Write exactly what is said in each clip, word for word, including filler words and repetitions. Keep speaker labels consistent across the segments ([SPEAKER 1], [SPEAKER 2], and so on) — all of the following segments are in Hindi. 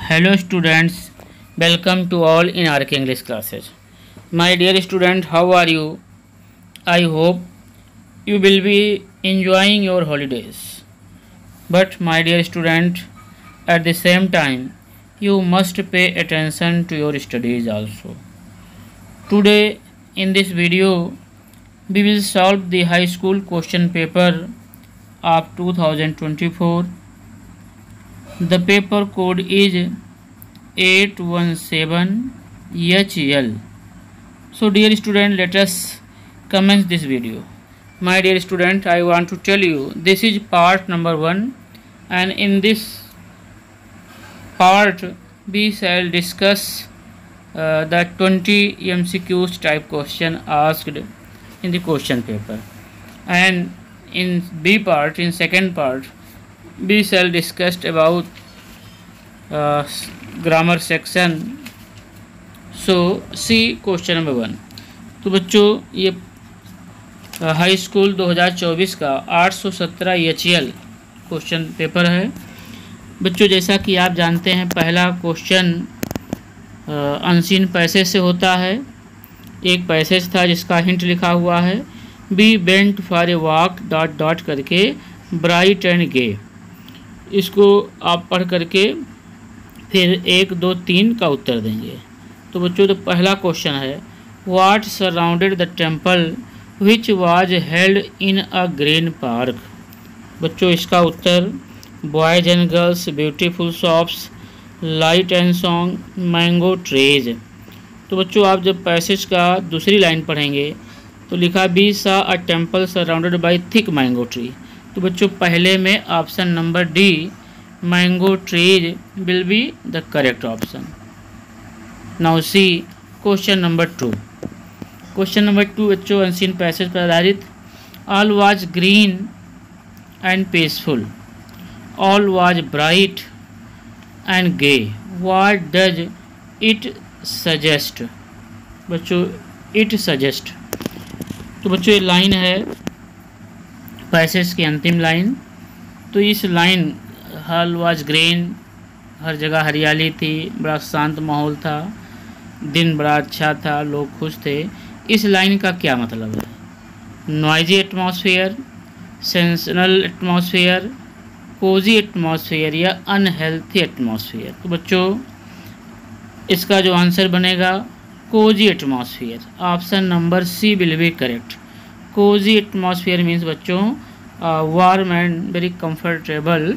[SPEAKER 1] Hello students, welcome to all in R K English classes. My dear student, how are you? I hope you will be enjoying your holidays. But my dear student, at the same time, you must pay attention to your studies also. Today in this video, we will solve the high school question paper of two thousand twenty-four. The paper code is eight one seven H L. So dear student, let us commence this video. My dear student, I want to tell you this is part number one, and in this part we shall discuss uh, the twenty M C Qs type question asked in the question paper, and in B part, in second part, we shall discuss about uh, grammar section. So see question number one. तो बच्चों ये हाई स्कूल दो हज़ार चौबीस का आठ सौ सत्रह एच एल क्वेश्चन पेपर है। बच्चों जैसा कि आप जानते हैं, पहला क्वेश्चन अनसीन पैसेज से होता है। एक पैसेज था जिसका हिंट लिखा हुआ है, we went for a walk dot dot करके ब्राइट एंड गे। इसको आप पढ़ करके फिर एक दो तीन का उत्तर देंगे। तो बच्चों तो पहला क्वेश्चन है, what surrounded the temple which was held in a green park. बच्चों इसका उत्तर boys and girls, beautiful shops, light and song, mango trees. तो बच्चों आप जब पैसेज का दूसरी लाइन पढ़ेंगे तो लिखा we saw a temple surrounded by thick mango tree. तो बच्चों पहले में option number D mango trees will be the correct option. Now see question number two. Question number two बच्चों अनसीन पैसेज पर आधारित, all was green and peaceful, all was bright and gay, what does it suggest. बच्चों इट सजेस्ट, तो बच्चों ये लाइन है पैसेज की अंतिम लाइन। तो इस लाइन ऑल वाज ग्रीन, हर जगह हरियाली थी, बड़ा शांत माहौल था, दिन बड़ा अच्छा था, लोग खुश थे। इस लाइन का क्या मतलब है? Noisy atmosphere, sensational atmosphere, cosy atmosphere या अनहेल्थी एटमॉस्फेयर। तो बच्चों इसका जो आंसर बनेगा cosy atmosphere. Option number C will be correct. Cosy atmosphere means बच्चों warm and very comfortable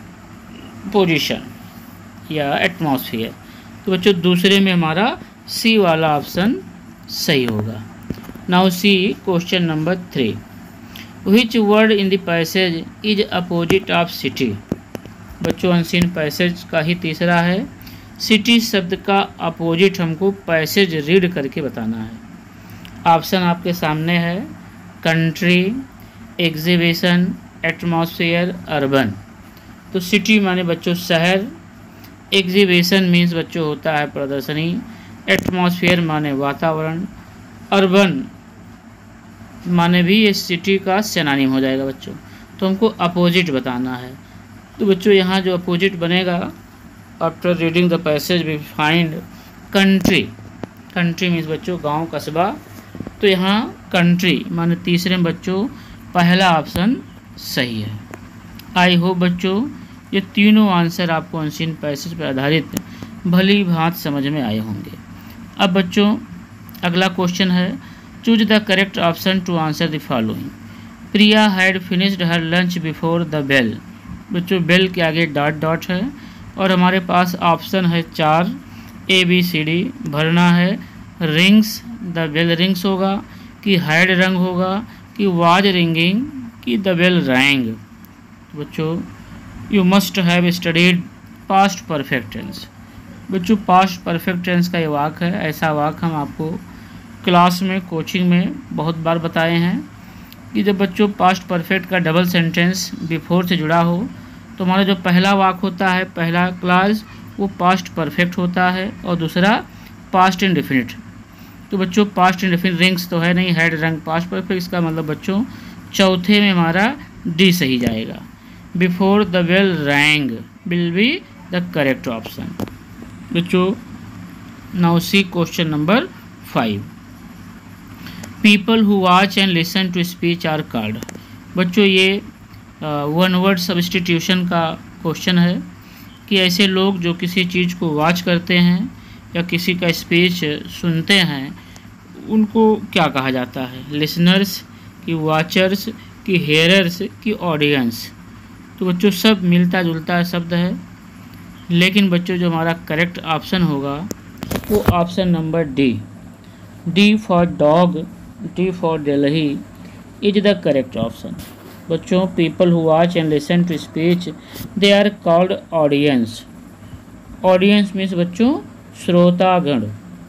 [SPEAKER 1] position या एटमॉस्फेयर। तो बच्चों दूसरे में हमारा सी वाला ऑप्शन सही होगा। Now see question number three, which word in the passage is opposite of city. बच्चों अनसीन पैसेज का ही तीसरा है, सिटी शब्द का अपोजिट हमको पैसेज रीड करके बताना है। ऑप्शन आपके सामने है, कंट्री, एग्जीबिशन, एटमॉस्फेयर, अर्बन। तो सिटी माने बच्चों शहर, एग्जीबिशन मीन्स बच्चों होता है प्रदर्शनी, एटमॉस्फेयर माने वातावरण, अर्बन माने भी ये सिटी का सिनोनिम हो जाएगा बच्चों। तो हमको अपोजिट बताना है। तो बच्चों यहाँ जो अपोजिट बनेगा, after reading the passage we find country. Country means बच्चों गांव कस्बा। तो यहाँ कंट्री माने तीसरे में बच्चों पहला ऑप्शन सही है। आई होप बच्चों ये तीनों आंसर आपको अनसीन पैसेज पर आधारित भली भांति समझ में आए होंगे। अब बच्चों अगला क्वेश्चन है, choose the correct option to answer the following. Priya had finished her lunch before the bell. बच्चों बेल के आगे डॉट डॉट है और हमारे पास ऑप्शन है चार, ए बी सी डी। भरना है रिंग्स, द बेल रिंग्स होगा कि हैड रंग होगा कि वाज रिंगिंग कि द बेल रैंग। बच्चों you must have studied past perfect tense. बच्चों पास्ट परफेक्ट टेंस का ये वाक है, ऐसा वाक हम आपको क्लास में कोचिंग में बहुत बार बताए हैं कि जब बच्चों पास्ट परफेक्ट का डबल सेंटेंस बिफोर से जुड़ा हो तो हमारा जो पहला वाक होता है, पहला क्लास, वो पास्ट परफेक्ट होता है और दूसरा पास्ट इंडेफिनिट। तो बच्चों पास्ट इंडेफिनिट रिंग्स तो है नहीं, हैड रंग पास्ट परफेक्ट, इसका मतलब बच्चों चौथे में हमारा डी सही जाएगा। Before the bell rang will be the correct option. बच्चों now see question number five. People who watch and listen to speech are called. बच्चों ये वन वर्ड सब्स्टिट्यूशन का क्वेश्चन है कि ऐसे लोग जो किसी चीज़ को वॉच करते हैं या किसी का स्पीच सुनते हैं उनको क्या कहा जाता है। लिसनर्स कि वॉचर्स कि हेयरर्स कि ऑडियंस। तो बच्चों सब मिलता जुलता शब्द है, लेकिन बच्चों जो हमारा करेक्ट ऑप्शन होगा वो option number D, D for dog, D for Delhi is the correct option. बच्चों people who watch and listen to speech they are called audience. Audience means बच्चों श्रोतागण।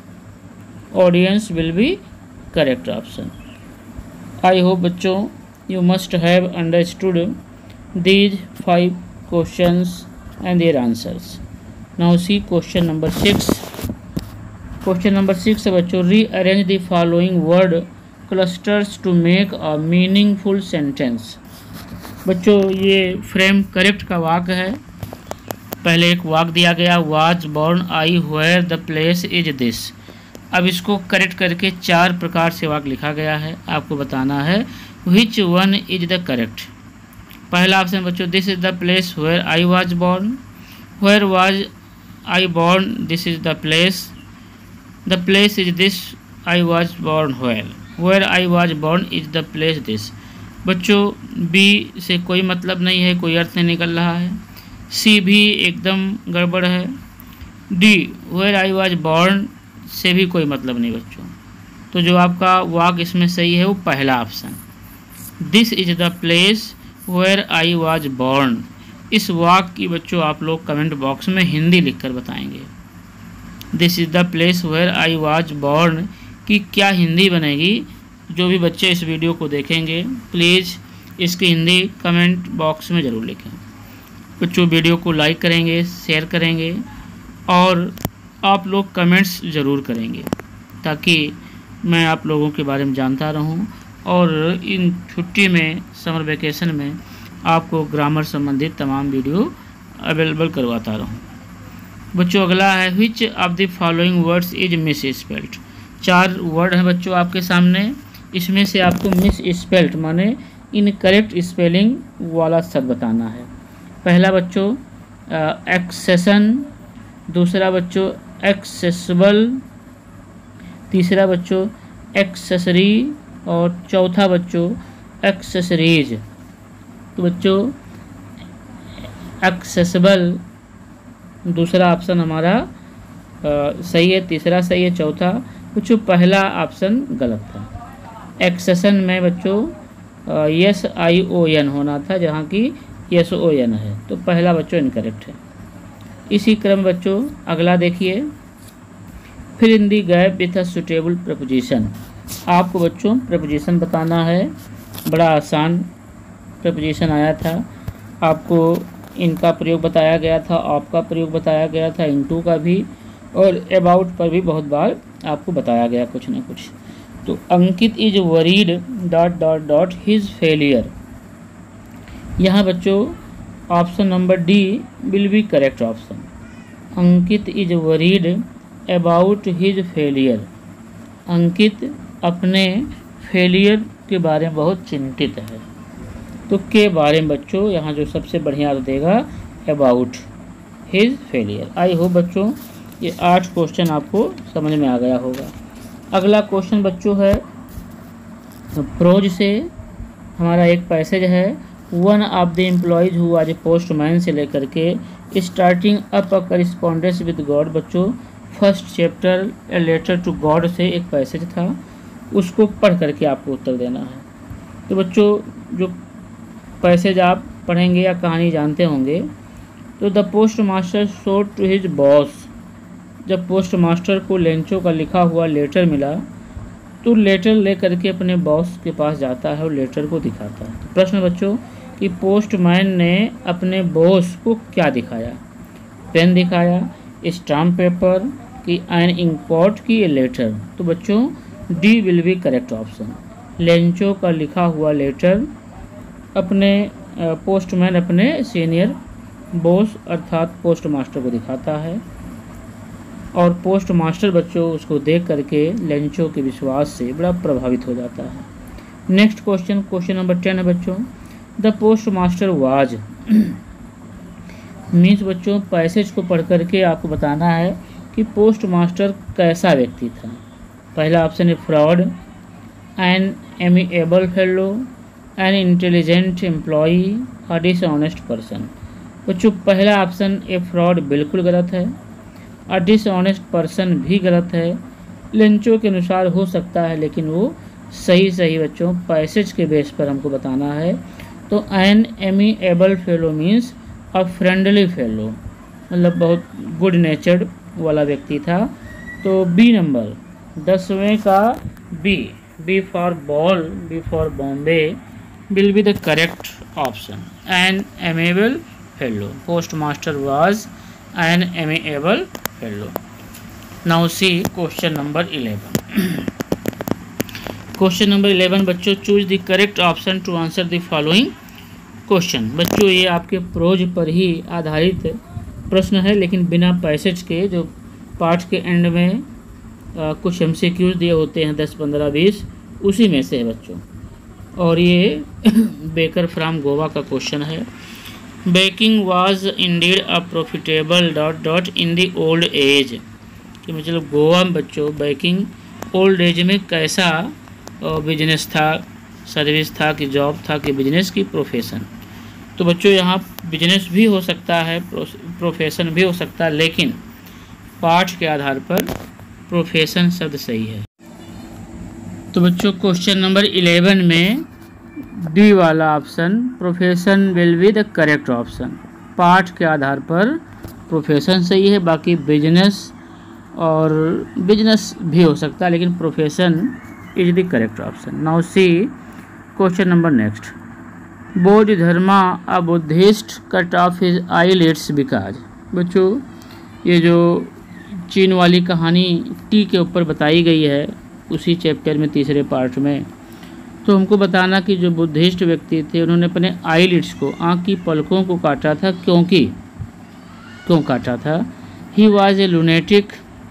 [SPEAKER 1] Audience will be correct option. I hope बच्चों you must have understood these five questions and their answers. Now see question number six. Question number six है बच्चों, rearrange the following word clusters to make a meaningful sentence. बच्चों ये फ्रेम करेक्ट का वाक्य है। पहले एक वाक्य दिया गया was born I where the place is this। अब इसको करेक्ट करके चार प्रकार से वाक्य लिखा गया है, आपको बताना है which one is the correct। पहला ऑप्शन बच्चों this is the place where I was born, where was I born, this is the place, the place is this, I was born where, where I was born is the place this। बच्चों बी से कोई मतलब नहीं है, कोई अर्थ नहीं निकल रहा है। सी भी एकदम गड़बड़ है। D where I was born से भी कोई मतलब नहीं बच्चों। तो जो आपका वाक्य इसमें सही है वो पहला option, this is the place where I was born. इस वाक्य की बच्चों आप लोग कमेंट बॉक्स में हिंदी लिखकर बताएंगे। This is the place where I was born की क्या हिंदी बनेगी। जो भी बच्चे इस वीडियो को देखेंगे प्लीज़ इसकी हिंदी कमेंट बॉक्स में ज़रूर लिखें। बच्चों वीडियो को लाइक करेंगे, शेयर करेंगे और आप लोग कमेंट्स ज़रूर करेंगे ताकि मैं आप लोगों के बारे में जानता रहूं और इन छुट्टी में समर वेकेशन में आपको ग्रामर संबंधित तमाम वीडियो अवेलेबल करवाता रहूं। बच्चों अगला है which of the following words is misspelled. चार वर्ड हैं बच्चों आपके सामने, इसमें से आपको मिस स्पेल्ड माने इनकरेक्ट स्पेलिंग वाला शब्द बताना है। पहला बच्चों एक्सेशन, दूसरा बच्चों एक्सेसिबल, तीसरा बच्चों एक्सेसरी और चौथा बच्चों एक्सेसरीज। तो बच्चों एक्सेसिबल दूसरा ऑप्शन हमारा आ, सही है, तीसरा सही है, चौथा बच्चों पहला ऑप्शन गलत था। एक्सेशन में बच्चों यस आई ओ एन होना था जहाँ की यस ओ एन है, तो पहला बच्चों इनकरेक्ट है। इसी क्रम बच्चों अगला देखिए, fill in the gap with a suitable preposition. आपको बच्चों प्रपोजिशन बताना है। बड़ा आसान प्रपोजिशन आया था, आपको इनका प्रयोग बताया गया था, ऑफ का प्रयोग बताया गया था, इनटू का भी और अबाउट पर भी बहुत बार आपको बताया गया कुछ ना कुछ। तो Ankit is worried dot dot dot his failure. यहाँ बच्चों option number D will be correct option. Ankit is worried about his failure. Ankit अपने फेलियर के बारे में बहुत चिंतित है। तो के बारे में बच्चों यहाँ जो सबसे बढ़िया देगा about his failure. I hope बच्चों ये आठ क्वेश्चन आपको समझ में आ गया होगा। अगला क्वेश्चन बच्चों है प्रोज से, हमारा एक पैसेज है, one of the employees who was a postman से लेकर के starting up a correspondence with God. बच्चों first chapter a letter to God से एक पैसेज था, उसको पढ़ करके आपको उत्तर देना है। तो बच्चों जो पैसेज आप पढ़ेंगे या कहानी जानते होंगे, तो the postmaster showed to his boss. जब पोस्ट मास्टर को लेंचो का लिखा हुआ लेटर मिला तो लेटर ले करके अपने बॉस के पास जाता है और लेटर को दिखाता है। तो प्रश्न बच्चों कि पोस्टमैन ने अपने बॉस को क्या दिखाया? पेन दिखाया, स्टाम्प पेपर की, एन इंकपॉट की, ये लेटर। तो बच्चों D will be correct option. Lencho का लिखा हुआ लेटर अपने पोस्टमैन अपने सीनियर बॉस अर्थात पोस्ट मास्टर को दिखाता है। और पोस्ट मास्टर बच्चों उसको देख करके लेंचो के विश्वास से बड़ा प्रभावित हो जाता है। Next question, question number ten है बच्चों, the postmaster was means बच्चों पैसेज को पढ़ करके आपको बताना है कि पोस्ट मास्टर कैसा व्यक्ति था। पहला ऑप्शन है fraud, an amiable fellow, an intelligent employee, a dishonest person. बच्चों पहला ऑप्शन ए फ्रॉड बिल्कुल गलत है, अ डिसऑनेस्ट पर्सन भी गलत है। लेंचो के अनुसार हो सकता है लेकिन वो सही सही बच्चों पैसेज के बेस पर हमको बताना है। तो an amiable fellow means a friendly fellow, मतलब बहुत गुड नेचर्ड वाला व्यक्ति था। तो बी नंबर दसवें का B, B for ball, B for Bombay will be the correct option, an amiable fellow. Postmaster was an amiable fellow. Now see question number eleven. Question number eleven बच्चों, choose the correct option to answer the following question. बच्चों ये आपके प्रोज पर ही आधारित प्रश्न है लेकिन बिना पैसेज के, जो पाठ के एंड में आ, कुछ एमसीक्यूज दिए होते हैं दस पंद्रह बीस, उसी में से है बच्चों। और ये बेकर फ्रॉम गोवा का क्वेश्चन है। Baking was indeed a profitable dot dot in the old age, कि मतलब गोवा में बच्चों बेकिंग ओल्ड एज में कैसा बिजनेस था, सर्विस था कि जॉब था कि बिजनेस की प्रोफेशन। तो बच्चों यहाँ बिजनेस भी हो सकता है, प्रोफेशन भी हो सकता है, लेकिन पाठ के आधार पर प्रोफेशन शब्द सही है। तो बच्चों क्वेश्चन नंबर इलेवन में डी वाला option profession will be the correct option. पाठ के आधार पर प्रोफेशन सही है, बाकी बिजनेस और बिजनेस भी हो सकता है लेकिन profession is the correct option. Now see question number next. Bodhidharma a Buddhist cut off his eyelids because. बच्चों ये जो चीन वाली कहानी टी के ऊपर बताई गई है उसी चैप्टर में तीसरे पार्ट में, तो हमको बताना कि जो बुद्धिस्ट व्यक्ति थे उन्होंने अपने आईलिड्स को, आँख की पलकों को काटा था, क्योंकि क्यों काटा था। He was a lunatic,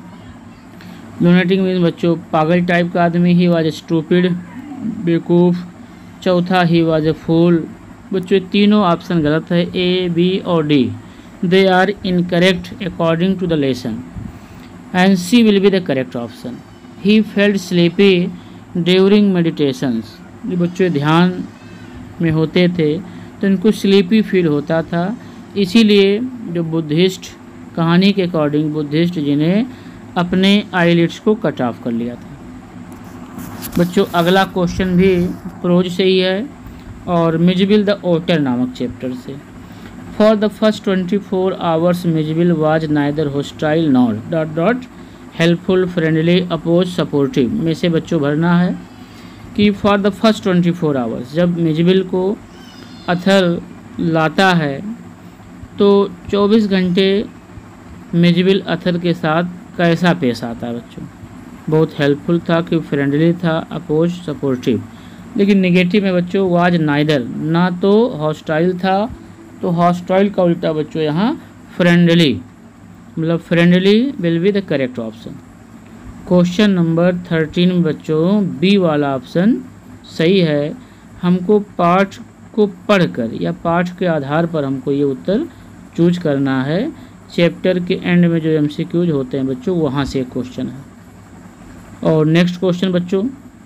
[SPEAKER 1] lunatic means बच्चों पागल टाइप का आदमी। ही वाज ए स्टूपिड, बेवकूफ़। चौथा ही वाज ए फूल। बच्चों तीनों ऑप्शन गलत है, ए बी और D, they are incorrect according to the lesson, and C will be the correct option. He felt sleepy during meditations. ये बच्चों ध्यान में होते थे तो इनको स्लीपी फील होता था, इसीलिए जो बुद्धिस्ट कहानी के अकॉर्डिंग बुद्धिस्ट जी ने अपने आईलिड्स को कट ऑफ कर लिया था। बच्चों अगला क्वेश्चन भी प्रोज से ही है और मिजबिल द ओटर नामक चैप्टर से। For the first twenty four hours Mijbil was neither hostile nor dot dot helpful friendly oppose supportive में से बच्चों भरना है कि for the first twenty four hours जब मिजबिल को अथर लाता है तो चौबीस घंटे मिजबिल अथर के साथ कैसा पेश आता है बच्चों। बहुत हेल्पफुल था कि फ्रेंडली था, अपोज सपोर्टिव। लेकिन नेगेटिव में बच्चों वाज नाइदर, ना तो हॉस्टाइल था, तो हॉस्टाइल का उल्टा बच्चों यहाँ फ्रेंडली, मतलब friendly will be the correct option. Question number thirteen में बच्चों बी वाला ऑप्शन सही है। हमको पाठ को पढ़कर या पाठ के आधार पर हमको ये उत्तर चूज करना है। चैप्टर के एंड में जो एमसीक्यूज होते हैं बच्चों वहाँ से एक क्वेश्चन है। और नेक्स्ट क्वेश्चन बच्चों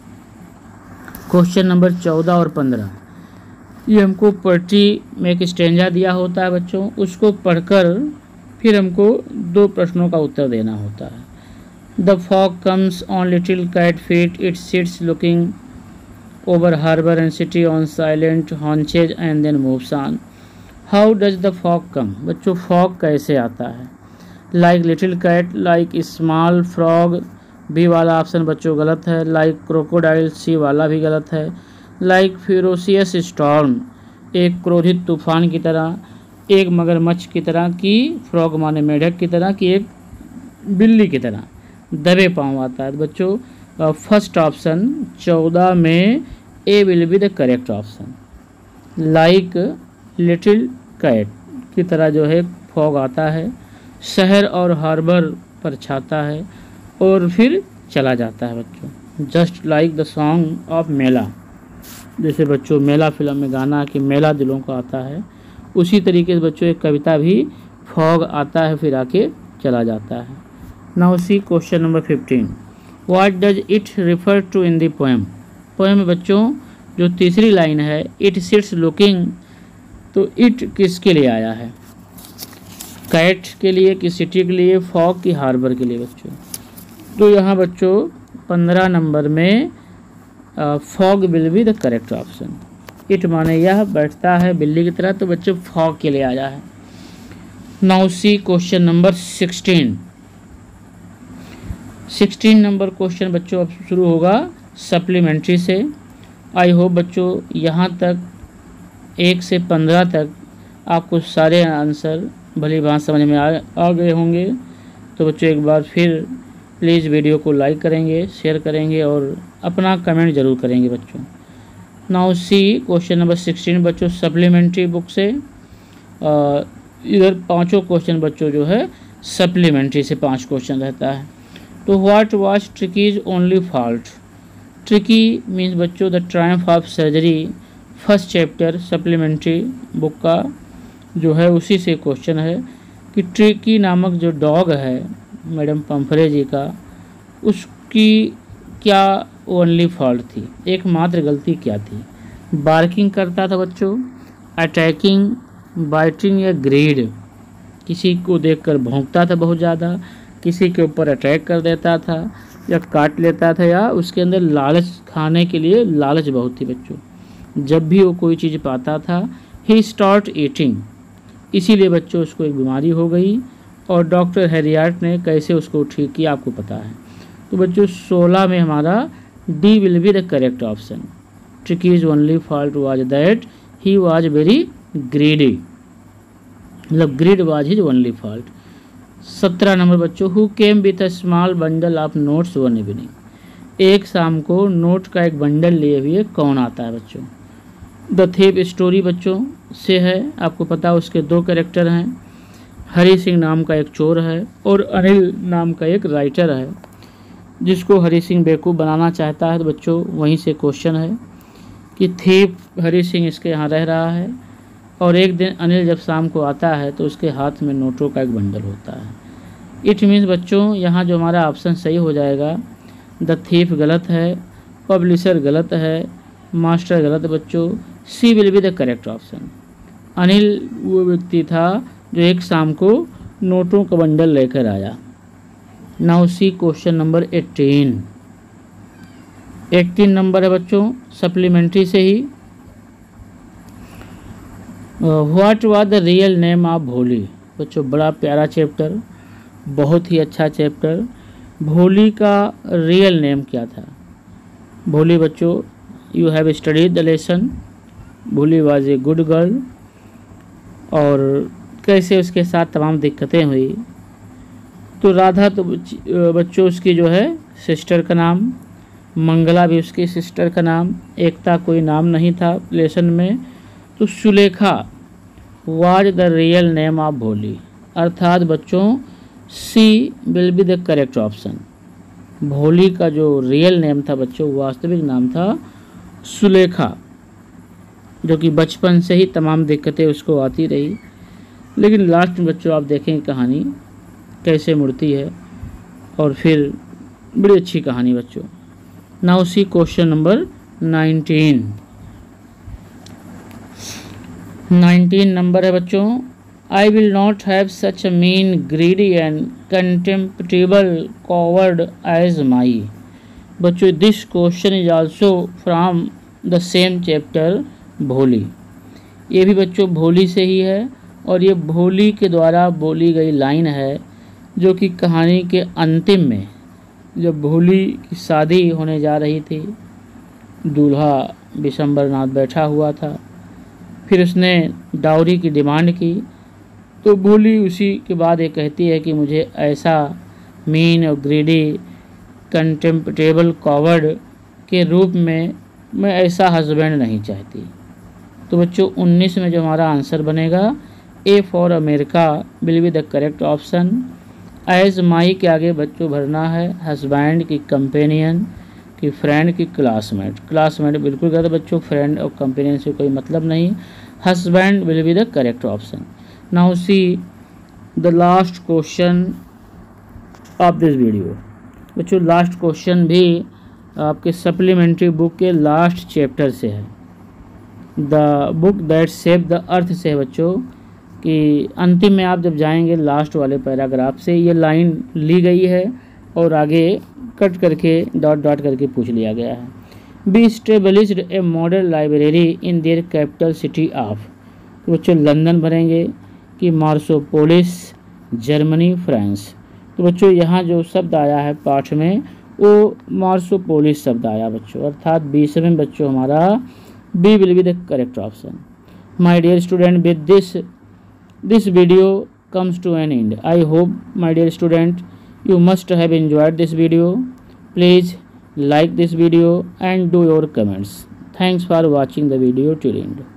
[SPEAKER 1] क्वेश्चन नंबर चौदह और पंद्रह, ये हमको पोएट्री में एक स्टेंजा दिया होता है बच्चों, उसको पढ़कर फिर हमको दो प्रश्नों का उत्तर देना होता है। The fog comes on little cat feet, it sits looking over harbour and city on silent haunches and then moves on. How does the fog come. बच्चों फॉग कैसे आता है। Like little cat, like small frog, B वाला ऑप्शन बच्चों गलत है। लाइक क्रोकोडाइल, सी वाला भी गलत है। लाइक फेरोसियस स्टॉर्म, एक क्रोधित तूफान की तरह, एक मगरमच्छ की तरह की, फ्रॉग माने मेढक की तरह की, एक बिल्ली की तरह दबे पाँव आता है। बच्चों फर्स्ट ऑप्शन चौदह में A will be the correct option. Like little cat की तरह जो है फॉग आता है। शहर और हार्बर परछाता है और फिर चला जाता है बच्चों। Just like the song of mela, जैसे बच्चों मेला फिल्म में गाना कि मेला दिलों को आता है, उसी तरीके से बच्चों एक कविता भी फॉग आता है फिर आके चला जाता है। Now see question number fifteen, what does it refer to in the poem. Poem में बच्चों जो तीसरी लाइन है इट सिट्स लुकिंग, तो इट किसके लिए आया है? कैट के लिए कि सिटी के लिए, फॉग की हार्बर के लिए बच्चों? तो यहाँ बच्चों पंद्रह नंबर में fog will be the correct option. It माने यह बैठता है बिल्ली की तरह, तो बच्चों फॉग के लिए आया है। Now see question number sixteen. Sixteen number question बच्चों अब शुरू होगा सप्लीमेंट्री से। आई होप बच्चों यहाँ तक एक से पंद्रह तक आपको सारे आंसर भली भांति समझ में आ, आ गए होंगे। तो बच्चों एक बार फिर प्लीज़ वीडियो को लाइक करेंगे, शेयर करेंगे और अपना कमेंट जरूर करेंगे बच्चों। Now see question number sixteen बच्चों सप्लीमेंट्री बुक से। आ, इधर पांचों क्वेश्चन बच्चों जो है सप्लीमेंट्री से पांच क्वेश्चन रहता है। तो what was Tricki's only fault. Tricki means बच्चों the triumph of surgery, first chapter supplementary book का जो है उसी से क्वेश्चन है कि ट्रिकी नामक जो डॉग है मैडम पम्फरे जी का, उसकी क्या ओनली फॉल्ट थी, एकमात्र गलती क्या थी? बार्किंग करता था बच्चों, अटैकिंग, बाइटिंग या ग्रीड, किसी को देखकर भौंकता था बहुत ज़्यादा, किसी के ऊपर अटैक कर देता था या काट लेता था, या उसके अंदर लालच, खाने के लिए लालच बहुत थी बच्चों। जब भी वो कोई चीज़ पाता था ही स्टार्ट ईटिंग, इसीलिए बच्चों उसको एक बीमारी हो गई और डॉक्टर हैरियट ने कैसे उसको ठीक किया आपको पता है। तो बच्चों सोलह में हमारा D will be the correct option. Tricki's only fault was that he was very greedy, मतलब greed was his only fault. सत्रह नंबर बच्चों who came with a small bundle of notes one evening. एक शाम को नोट का एक बंडल लिए हुए कौन आता है बच्चों? द थीप स्टोरी बच्चों से है, आपको पता है उसके दो कैरेक्टर हैं, हरी सिंह नाम का एक चोर है और अनिल नाम का एक राइटर है, जिसको हरी सिंह बेवकूफ़ बनाना चाहता है। तो बच्चों वहीं से क्वेश्चन है कि थीप हरी सिंह इसके यहाँ रह रहा है और एक दिन अनिल जब शाम को आता है तो उसके हाथ में नोटों का एक बंडल होता है। इट मीन्स बच्चों यहाँ जो हमारा ऑप्शन सही हो जाएगा, द थीफ गलत है, पब्लिशर गलत है, मास्टर गलत बच्चों, C will be the correct option. Anil वो व्यक्ति था जो एक शाम को नोटों का बंडल लेकर आया। Now see question number eighteen. Eighteen number है बच्चों सप्लीमेंट्री से ही। What was the real name of Bholi. बच्चों बड़ा प्यारा चैप्टर, बहुत ही अच्छा चैप्टर। भोली का रियल नेम क्या था? भोली बच्चों you have studied the lesson. Bholi was a good girl, और कैसे उसके साथ तमाम दिक्कतें हुई। तो राधा तो बच्चों उसकी जो है सिस्टर का नाम, मंगला भी उसकी सिस्टर का नाम, एकता कोई नाम नहीं था लेसन में। तो Sulekha was the real name of Bholi, अर्थात बच्चों C will be the correct option. Bholi का जो रियल नेम था बच्चों, वास्तविक नाम था सुलेखा, जो कि बचपन से ही तमाम दिक्कतें उसको आती रही, लेकिन लास्ट में बच्चों आप देखेंगे कहानी कैसे मुड़ती है और फिर बड़ी अच्छी कहानी बच्चों। Now see question number nineteen. Nineteen number है बच्चों, I will not have such a mean greedy and contemptible coward as my. बच्चों this question is also from the same chapter Bholi. ये भी बच्चों भोली से ही है और ये भोली के द्वारा बोली गई लाइन है, जो कि कहानी के अंतिम में जब भोली की शादी होने जा रही थी, दूल्हा विशंबरनाथ बैठा हुआ था, फिर उसने डाउरी की डिमांड की, तो भोली उसी के बाद ये कहती है कि मुझे ऐसा मीन और ग्रीडी कंटेम्प्टेबल कॉवर्ड के रूप में मैं ऐसा हस्बैंड नहीं चाहती। तो बच्चों उन्नीस में जो हमारा आंसर बनेगा A for America will be the correct option. As my के आगे बच्चों भरना है हस्बैंड की कंपेनियन की फ्रेंड की क्लासमेट। क्लासमेट बिल्कुल गलत बच्चों, फ्रेंड और कंपेनियन से कोई मतलब नहीं। Husband will be the correct option. Now see the last question of this video. बच्चों लास्ट क्वेश्चन भी आपके सप्लीमेंट्री बुक के लास्ट चैप्टर से है। The book that save the earth से है बच्चों, कि अंतिम में आप जब जाएंगे लास्ट वाले पैराग्राफ से ये लाइन ली गई है और आगे कट करके डॉट डॉट करके पूछ लिया गया है। B established a model library in their capital city of. तो बच्चों लंदन भरेंगे कि मार्सोपोलिस जर्मनी फ्रांस। तो बच्चों यहाँ जो शब्द आया है पाठ में वो मार्सोपोलिस शब्द आया बच्चों, अर्थात बीस में बच्चों हमारा B will be the correct option. My dear student, with this this video comes to an end. I hope my dear student you must have enjoyed this video. Please like this video and do your comments. Thanks for watching the video till end.